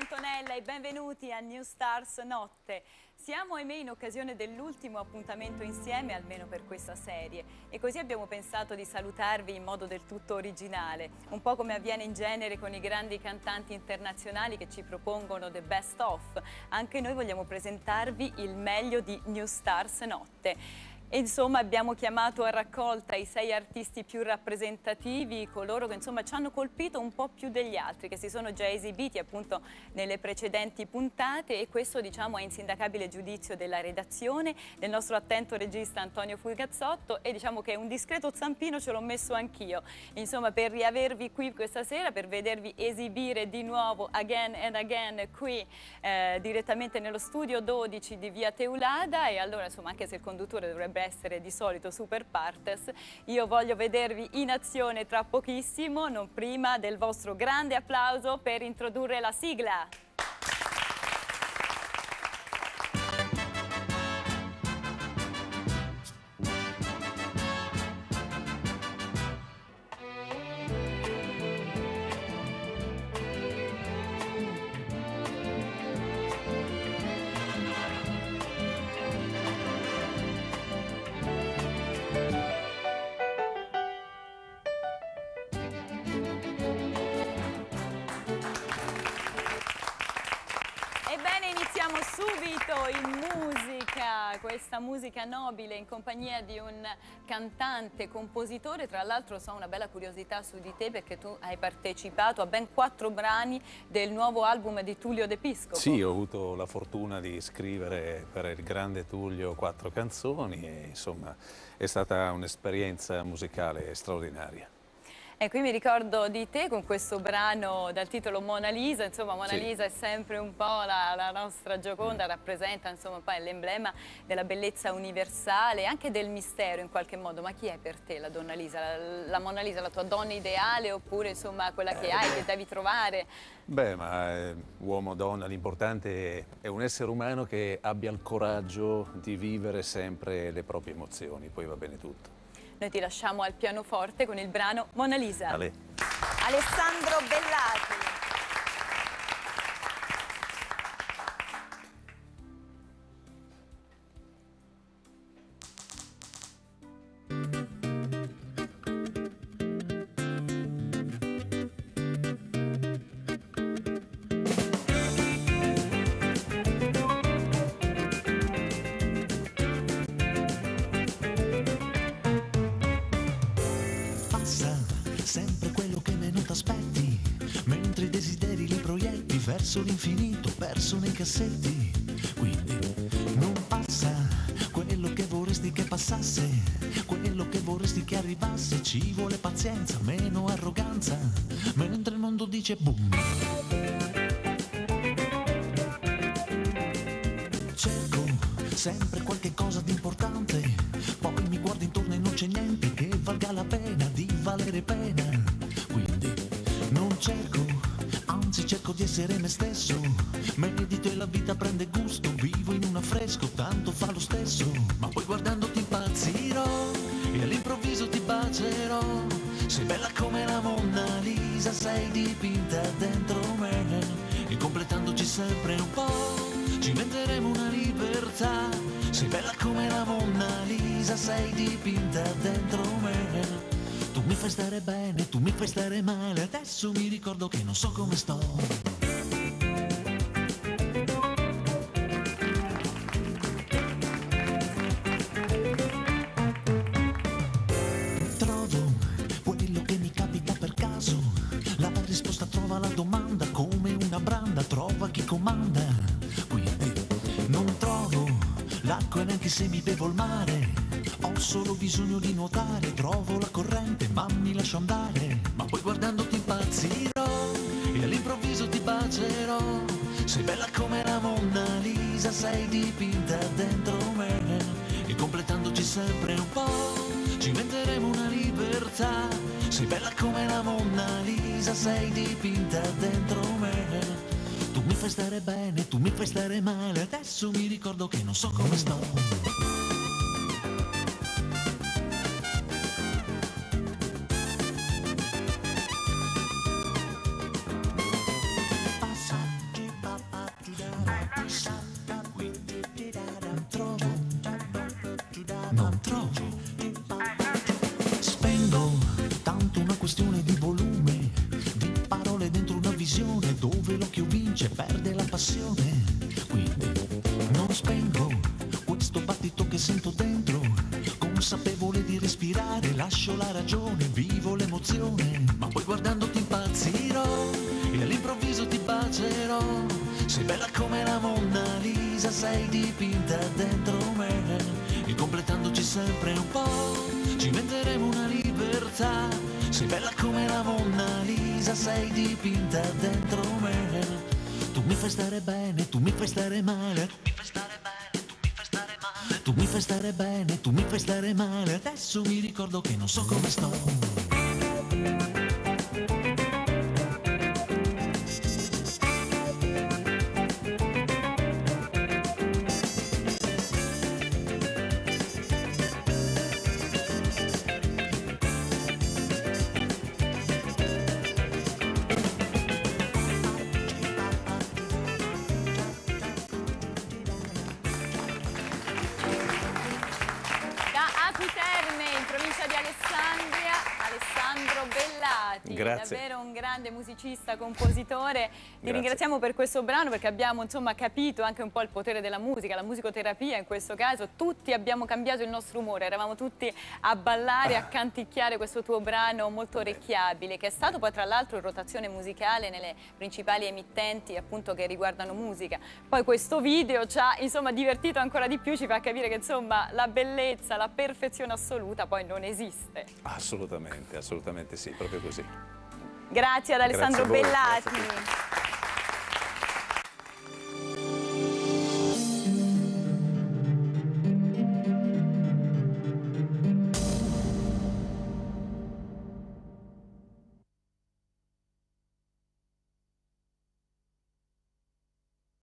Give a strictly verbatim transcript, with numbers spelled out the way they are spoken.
Antonella e benvenuti a New Stars Notte. Siamo ahimè in occasione dell'ultimo appuntamento insieme, almeno per questa serie, e così abbiamo pensato di salutarvi in modo del tutto originale, un po' come avviene in genere con i grandi cantanti internazionali che ci propongono the best of. Anche noi vogliamo presentarvi il meglio di New Stars Notte. E insomma abbiamo chiamato a raccolta i sei artisti più rappresentativi, coloro che insomma ci hanno colpito un po' più degli altri, che si sono già esibiti appunto nelle precedenti puntate, e questo diciamo è insindacabile giudizio della redazione, del nostro attento regista Antonio Fulgazzotto, e diciamo che un discreto zampino ce l'ho messo anch'io, insomma, per riavervi qui questa sera, per vedervi esibire di nuovo again and again qui eh, direttamente nello studio dodici di via Teulada. E allora insomma, anche se il conduttore dovrebbe essere di solito super partes, io voglio vedervi in azione tra pochissimo, non prima del vostro grande applauso per introdurre la sigla. Iniziamo subito in musica, questa musica nobile in compagnia di un cantante, compositore. Tra l'altro so una bella curiosità su di te, perché tu hai partecipato a ben quattro brani del nuovo album di Tullio De Piscopo. Sì, ho avuto la fortuna di scrivere per il grande Tullio quattro canzoni e insomma è stata un'esperienza musicale straordinaria. E qui mi ricordo di te con questo brano dal titolo Mona Lisa. Insomma, Mona sì. Lisa è sempre un po' la, la nostra Gioconda, mm. rappresenta insomma poi l'emblema della bellezza universale, anche del mistero in qualche modo. Ma chi è per te la Donna Lisa? La, la Mona Lisa, la tua donna ideale, oppure insomma quella che eh, hai, beh. che devi trovare? Beh, ma eh, uomo, donna, l'importante è un essere umano che abbia il coraggio di vivere sempre le proprie emozioni, poi va bene tutto. Noi ti lasciamo al pianoforte con il brano Mona Lisa. Ale. Alessandro Bellati. Sempre quello che meno t'aspetti, mentre i desideri li proietti verso l'infinito, perso nei cassetti. Quindi non passa quello che vorresti che passasse, quello che vorresti che arrivasse. Ci vuole pazienza, meno arroganza, mentre il mondo dice boom. Cerco sempre qualche cosa di importante, poi mi guardo intorno e non c'è niente che valga la pena di valere pena. Quindi non cerco, anzi cerco di essere me stesso, medito e la vita prende gusto, vivo in un affresco, tanto fa lo stesso. Ma poi guardandoti impazzirò e all'improvviso ti bacerò. Sei bella come la Mona Lisa, sei dipinta dentro me, e completandoci sempre un po' ci inventeremo una libertà. Sei bella come la Mona Lisa, sei dipinta dentro me. Tu mi fai stare bene, tu mi fai stare male, adesso mi ricordo che non so come sto. Trovo quello che mi capita per caso, la risposta trova la domanda, come una branda trova chi comanda. Quindi non trovo l'acqua e neanche se mi bevo il mare, ho solo bisogno di nuotare, trovo la corrente ma mi lascio andare. Ma poi guardandoti impazzirò e all'improvviso ti bacerò. Sei bella come la Mona Lisa, sei dipinta dentro me, e completandoci sempre un po' ci inventeremo una libertà. Sei bella come la Mona Lisa, sei dipinta dentro me. Tu mi fai stare bene, tu mi fai stare male, adesso mi ricordo che non so come sto. non trovo. Spengo tanto una questione di volume, di parole dentro una visione dove l'occhio vince, perde la passione. Quindi non spengo questo battito che sento dentro, consapevole di respirare, lascio la ragione, vivo l'emozione. Ma poi guardandoti impazzirò e all'improvviso ti bacerò. Sei bella come la Monna Lisa, sei dipinta dentro me, e completandoci sempre un po' ci inventeremo una libertà. Sei bella come la Monna Lisa, sei dipinta dentro me. Tu mi fai stare bene, tu mi fai stare male, tu mi fai stare bene, tu mi fai stare male, tu mi fai stare bene, tu mi fai stare male. Adesso mi ricordo che non so come sto. Terme, in provincia di Alessandria, Alessandro Bellati. Grazie. Davvero un grande musicista, compositore. Ti Grazie. ringraziamo per questo brano perché abbiamo insomma capito anche un po' il potere della musica, la musicoterapia in questo caso. Tutti abbiamo cambiato il nostro umore, eravamo tutti a ballare, a canticchiare questo tuo brano molto orecchiabile, che è stato poi tra l'altro in rotazione musicale nelle principali emittenti appunto che riguardano musica. Poi questo video ci ha insomma divertito ancora di più, ci fa capire che insomma la bellezza, la perfezione assoluta poi non esiste. Assolutamente, assolutamente sì, proprio così. Grazie ad Alessandro Grazie a voi, Bellati. grazie a